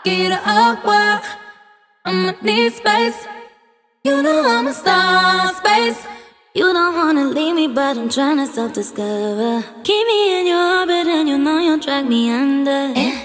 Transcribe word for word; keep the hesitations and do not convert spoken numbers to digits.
get aqua. I'ma need space. You know I'm a star, space. You don't wanna leave me, but I'm trying to self-discover. Keep me in your orbit and you know you'll drag me under.